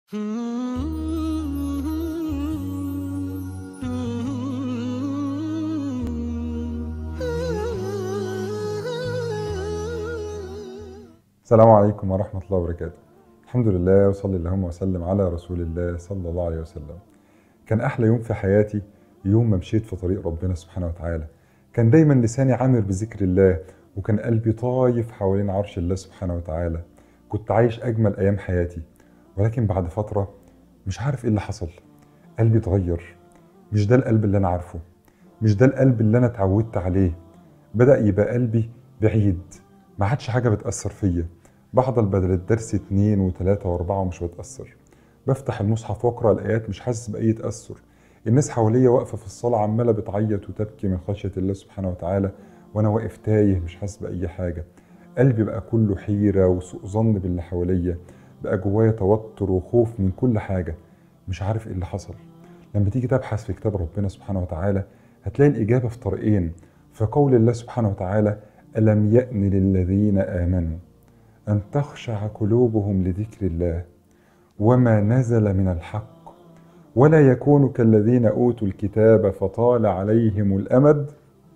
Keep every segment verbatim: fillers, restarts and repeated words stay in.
السلام عليكم ورحمة الله وبركاته. الحمد لله وصلي اللهم وسلم على رسول الله صلى الله عليه وسلم. كان أحلى يوم في حياتي يوم ما مشيت في طريق ربنا سبحانه وتعالى. كان دايما لساني عامر بذكر الله، وكان قلبي طايف حوالين عرش الله سبحانه وتعالى. كنت عايش أجمل أيام حياتي، ولكن بعد فترة مش عارف إيه اللي حصل. قلبي اتغير، مش ده القلب اللي أنا عارفه، مش ده القلب اللي أنا اتعودت عليه. بدأ يبقى قلبي بعيد، ما عادش حاجة بتأثر فيا. بحضر بدل الدرس اتنين وتلاتة واربعة ومش بتأثر. بفتح المصحف واقرأ الآيات مش حاسس بأي تأثر. الناس حواليا واقفة في الصلاة عمالة بتعيط وتبكي من خشية الله سبحانه وتعالى، وأنا واقف تايه مش حاسس بأي حاجة. قلبي بقى كله حيرة وسوء ظن باللي حواليا، بقى جوايا توتر وخوف من كل حاجة. مش عارف إيه اللي حصل. لما تيجي تبحث في كتاب ربنا سبحانه وتعالى هتلاقي الإجابة في طريقين. في قول الله سبحانه وتعالى: ألم يأن للذين آمنوا أن تخشع قلوبهم لذكر الله وما نزل من الحق ولا يكونوا كالذين أوتوا الكتاب فطال عليهم الأمد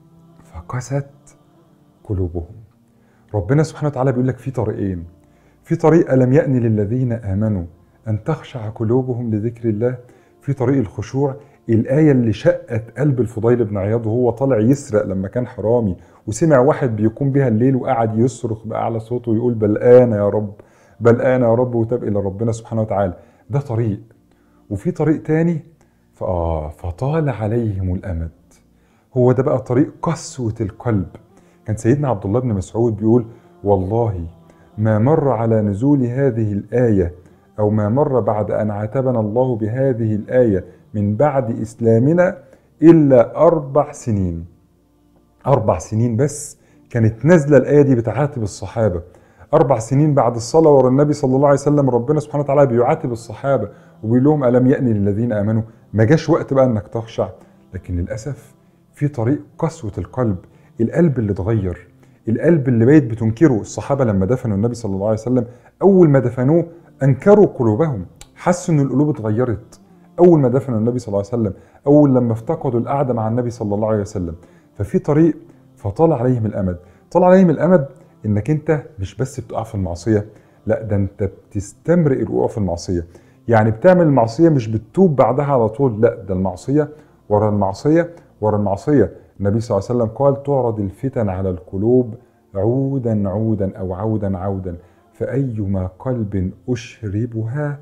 فقست قلوبهم. ربنا سبحانه وتعالى بيقول لك في طريقين. في طريق ألم يأن للذين آمنوا أن تخشع قلوبهم لذكر الله، في طريق الخشوع. الآية اللي شقت قلب الفضيل بن عياض وهو طالع يسرق لما كان حرامي، وسمع واحد بيقوم بها الليل وقعد يصرخ بأعلى صوته ويقول: بل آن يا رب، بل آن يا رب، وتاب إلى ربنا سبحانه وتعالى. ده طريق. وفي طريق تاني فآه فطال عليهم الأمد، هو ده بقى طريق قسوة القلب. كان سيدنا عبد الله بن مسعود بيقول: والله ما مر على نزول هذه الآية أو ما مر بعد أن عاتبنا الله بهذه الآية من بعد إسلامنا إلا أربع سنين. أربع سنين بس كانت نازلة الآية دي بتعاتب الصحابة. أربع سنين بعد الصلاة ورا النبي صلى الله عليه وسلم ربنا سبحانه وتعالى بيعاتب الصحابة وبيقول لهم: ألم يأن للذين آمنوا. ما جاش وقت بقى إنك تخشع، لكن للأسف في طريق قسوة القلب. القلب اللي اتغير، القلب اللي بقيت بتنكره. الصحابة لما دفنوا النبي صلى الله عليه وسلم أول ما دفنوه أنكروا قلوبهم، حسوا إن القلوب اتغيرت. أول ما دفنوا النبي صلى الله عليه وسلم، أول لما افتقدوا القعدة مع النبي صلى الله عليه وسلم. ففي طريق فطال عليهم الأمد. طال عليهم الأمد إنك أنت مش بس بتقع في المعصية، لا ده أنت بتستمرئ الوقوع في المعصية. يعني بتعمل المعصية مش بتتوب بعدها على طول، لا ده المعصية ورا المعصية ورا المعصية. النبي صلى الله عليه وسلم قال: تعرض الفتن على القلوب عودا عودا أو عودا عودا، فأيما قلب أشربها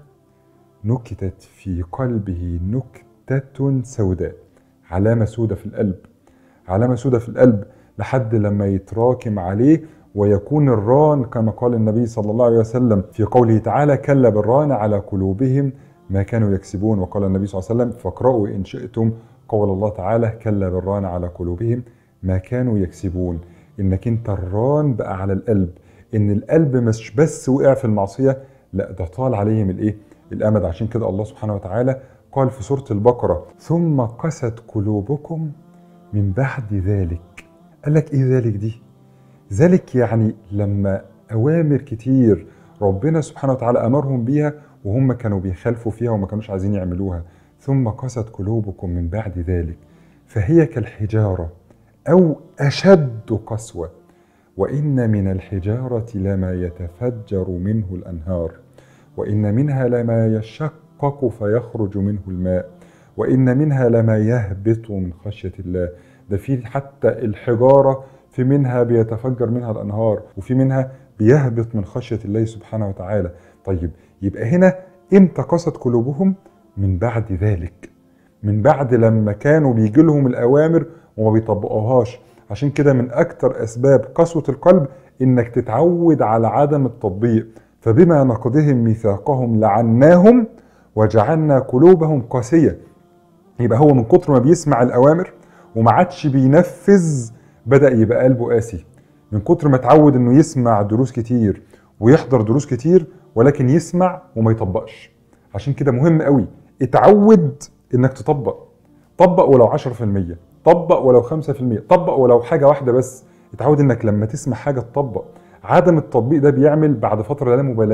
نكتت في قلبه نكتة سوداء. علامة سودة في القلب، علامة سودة في القلب لحد لما يتراكم عليه ويكون الران، كما قال النبي صلى الله عليه وسلم في قوله تعالى: كلا بالران على قلوبهم ما كانوا يكسبون. وقال النبي صلى الله عليه وسلم: فاقرأوا إن شئتم قول الله تعالى: كلا بالران على قلوبهم ما كانوا يكسبون. إنك انت الران بقى على القلب، إن القلب مش بس وقع في المعصية، لا ده طال عليهم الإيه؟ الأمد. عشان كده الله سبحانه وتعالى قال في سورة البقرة: ثم قست قلوبكم من بعد ذلك. قال لك ايه ذلك دي؟ ذلك يعني لما اوامر كتير ربنا سبحانه وتعالى امرهم بيها وهم كانوا بيخالفوا فيها وما كانوش عايزين يعملوها. ثم قست قلوبكم من بعد ذلك فهي كالحجارة او اشد قسوة، وان من الحجارة لما يتفجر منه الانهار، وان منها لما يشقق فيخرج منه الماء، وان منها لما يهبط من خشية الله. ده في حتى الحجارة في منها بيتفجر منها الأنهار، وفي منها بيهبط من خشية الله سبحانه وتعالى. طيب يبقى هنا امتى قست قلوبهم؟ من بعد ذلك، من بعد لما كانوا بيجي لهم الأوامر وما بيطبقوهاش. عشان كده من أكتر أسباب قسوة القلب إنك تتعود على عدم التطبيق. فبما نقضهم ميثاقهم لعناهم وجعلنا قلوبهم قاسية. يبقى هو من كتر ما بيسمع الأوامر وما عادش بينفذ بدأ يبقى قلبه قاسي. من كتر ما اتعود انه يسمع دروس كتير ويحضر دروس كتير ولكن يسمع وما يطبقش. عشان كده مهم قوي اتعود انك تطبق. طبق ولو عشرة في المية، طبق ولو خمسة في المية، طبق ولو حاجة واحدة بس. اتعود انك لما تسمع حاجة تطبق. عدم التطبيق ده بيعمل بعد فترة لا مبالاة.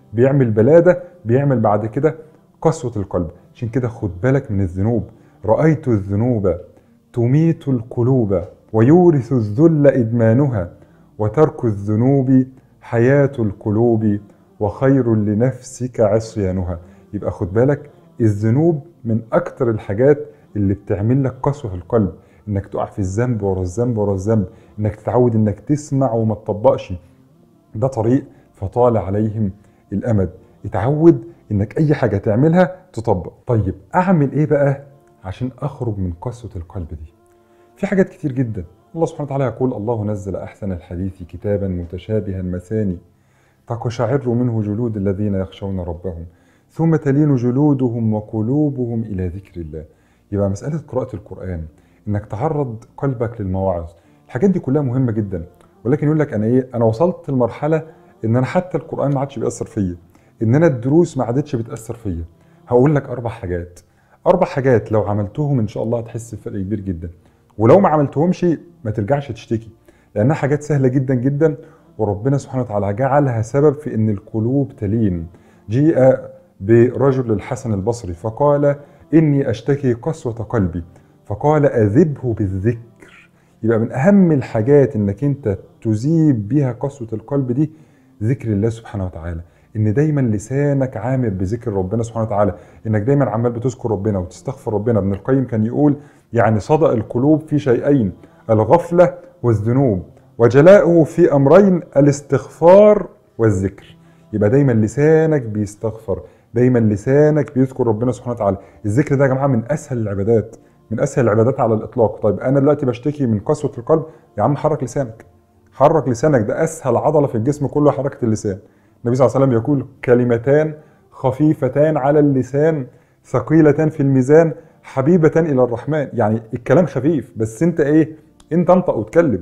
بيعمل بلاده، بيعمل بعد كده قسوه القلب. عشان كده خد بالك من الذنوب. رايت الذنوب تميت القلوب ويورث الذل ادمانها، وترك الذنوب حياه القلوب وخير لنفسك عصيانها. يبقى خد بالك، الذنوب من اكتر الحاجات اللي بتعمل لك قسوه في القلب، انك تقع في الذنب ورا الذنب ورا الذنب، انك تتعود انك تسمع وما تطبقش. ده طريق فطال عليهم الامد. اتعود انك اي حاجه تعملها تطبق. طيب اعمل ايه بقى عشان اخرج من قسوه القلب دي؟ في حاجات كتير جدا. الله سبحانه وتعالى يقول: الله نزل احسن الحديث كتابا متشابها مثاني تقشعر منه جلود الذين يخشون ربهم ثم تلين جلودهم وقلوبهم الى ذكر الله. يبقى مساله قراءه القران، انك تعرض قلبك للمواعظ، الحاجات دي كلها مهمه جدا. ولكن يقول لك انا ايه، انا وصلت لمرحله ان انا حتى القران ما عادش بيأثر فيا، ان انا الدروس ما عادتش بتأثر فيا. هقول لك اربع حاجات، اربع حاجات لو عملتهم ان شاء الله هتحس بفرق كبير جدا. ولو ما عملتهمش ما ترجعش تشتكي، لانها حاجات سهله جدا جدا، وربنا سبحانه وتعالى جعلها سبب في ان القلوب تلين. جيء برجل الحسن البصري فقال: اني اشتكي قسوه قلبي، فقال: اذبه بالذكر. يبقى من اهم الحاجات انك انت تذيب بها قسوه القلب دي ذكر الله سبحانه وتعالى. ان دايما لسانك عامر بذكر ربنا سبحانه وتعالى، انك دايما عمال بتذكر ربنا وتستغفر ربنا. ابن القيم كان يقول يعني صدأ القلوب في شيئين: الغفله والذنوب، وجلاؤه في امرين: الاستغفار والذكر. يبقى دايما لسانك بيستغفر، دايما لسانك بيذكر ربنا سبحانه وتعالى. الذكر ده يا جماعه من اسهل العبادات، من اسهل العبادات على الاطلاق. طيب انا دلوقتي بشتكي من قسوه القلب، يا عم حرك لسانك، حرك لسانك، ده اسهل عضله في الجسم كله حركه اللسان. النبي صلى الله عليه وسلم يقول: كلمتان خفيفتان على اللسان ثقيلتان في الميزان حبيبة الى الرحمن. يعني الكلام خفيف، بس انت ايه، انت انطق واتكلم.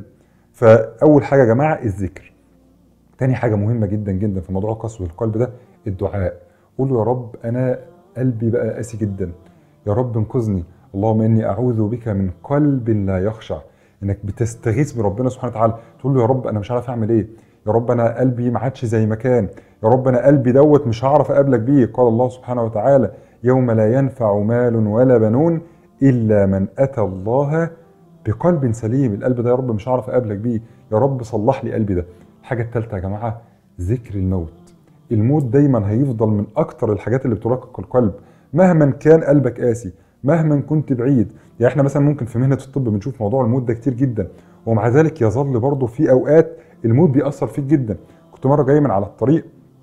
فاول حاجه يا جماعه الذكر. تاني حاجه مهمه جدا جدا في موضوع قسوه القلب ده الدعاء. قول له: يا رب انا قلبي بقى قاسي جدا، يا رب انقذني، اللهم اني اعوذ بك من قلب لا يخشع. انك بتستغيث بربنا سبحانه وتعالى، تقول له: يا رب انا مش عارف اعمل ايه، يا رب انا قلبي ما عادش زي ما كان، يا رب انا قلبي دوت مش هعرف اقابلك بيه. قال الله سبحانه وتعالى: يوم لا ينفع مال ولا بنون الا من اتى الله بقلب سليم. القلب ده يا رب مش هعرف اقابلك بيه، يا رب صلح لي قلبي ده. الحاجه الثالثه يا جماعه ذكر الموت. الموت دايما هيفضل من اكتر الحاجات اللي بترقق القلب، مهما كان قلبك قاسي، مهما كنت بعيد. يعني احنا مثلا ممكن في مهنه الطب بنشوف موضوع الموت ده كتير جدا، ومع ذلك يظل برضه في اوقات الموت بيأثر فيك جدا. كنت مره جاي من على الطريق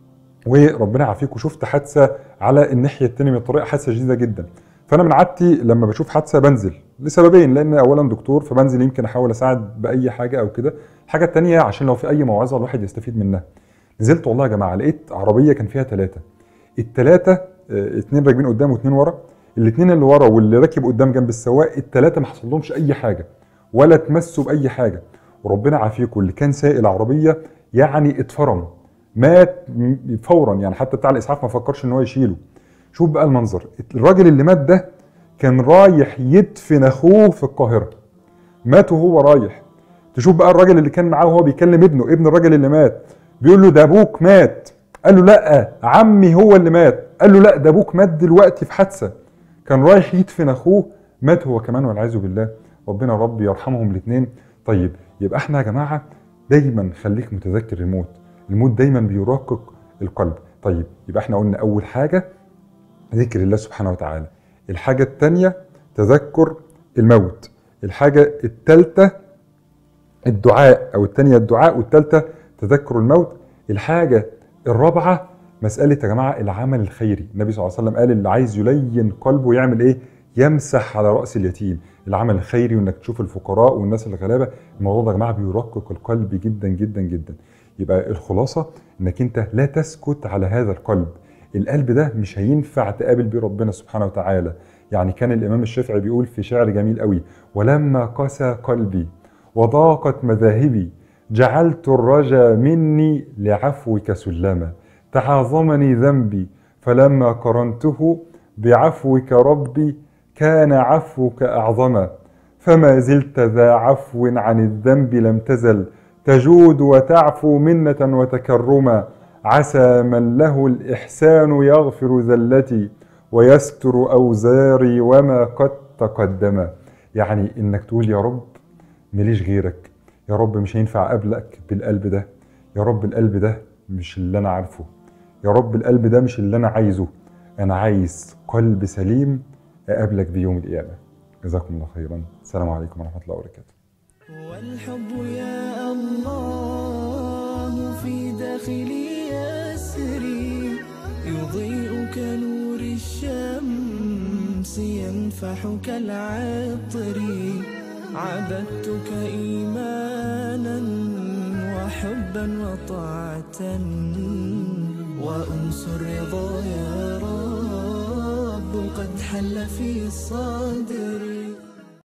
وربنا يعافيك وشفت حادثه على الناحيه الثانيه من الطريق، حادثه شديده جدا. فانا من عادتي لما بشوف حادثه بنزل لسببين: لان اولا دكتور فبنزل يمكن احاول اساعد باي حاجه او كده، الحاجه الثانيه عشان لو في اي موعظه الواحد يستفيد منها. نزلت والله يا جماعه لقيت عربيه كان فيها ثلاثه، الثلاثه اثنين راكبين قدام واثنين ورا، الاثنين اللي ورا واللي راكب قدام جنب السواق الثلاثه ما حصلهمش اي حاجه ولا تمسوا باي حاجه. وربنا عافيكم اللي كان سايق العربيه يعني اتفرم، مات فورا، يعني حتى بتاع الاسعاف ما فكرش ان هو يشيله. شوف بقى المنظر، الراجل اللي مات ده كان رايح يدفن اخوه في القاهره، مات وهو رايح. تشوف بقى الراجل اللي كان معاه وهو بيكلم ابنه، ابن الراجل اللي مات، بيقول له: ده ابوك مات. قال له: لا عمي هو اللي مات. قال له: لا ده ابوك مات دلوقتي في حادثه. كان رايح يدفن اخوه، مات هو كمان والعياذ بالله. ربنا رب يرحمهم الاثنين. طيب يبقى احنا يا جماعه دايما خليك متذكر الموت، الموت دايما بيرقق القلب. طيب يبقى احنا قلنا اول حاجه ذكر الله سبحانه وتعالى، الحاجه الثانيه تذكر الموت، الحاجه الثالثه الدعاء، او الثانيه الدعاء والثالثه تذكر الموت. الحاجه الرابعه مساله يا جماعه العمل الخيري. النبي صلى الله عليه وسلم قال: اللي عايز يلين قلبه يعمل ايه؟ يمسح على راس اليتيم. العمل الخيري وانك تشوف الفقراء والناس الغلابه، الموضوع ده يا جماعه بيرقق القلب جدا جدا جدا. يبقى الخلاصه انك انت لا تسكت على هذا القلب. القلب ده مش هينفع تقابل بيه ربنا سبحانه وتعالى. يعني كان الامام الشافعي بيقول في شعر جميل قوي: ولما قسى قلبي وضاقت مذاهبي جعلت الرجا مني لعفوك سلما، تعاظمني ذنبي فلما قرنته بعفوك ربي كان عفوك أعظما، فما زلت ذا عفو عن الذنب لم تزل تجود وتعفو منة وتكرما، عسى من له الإحسان يغفر ذلتي ويستر أوزاري وما قد تقدم. يعني إنك تقول يا رب مليش غيرك، يا رب مش هينفع أقابلك بالقلب ده، يا رب القلب ده مش اللي أنا عارفه، يا رب القلب ده مش اللي أنا عايزه، أنا عايز قلب سليم أقابلك بيوم القيامة. جزاكم الله خيرا، السلام عليكم ورحمة الله وبركاته. والحب يا الله في داخلي يسري، يضيء كنور الشمس ينفح كالعطر، عبدتك إيمانا وحبا وطاعة وأنس الرضا يا رب قد حل في صدري.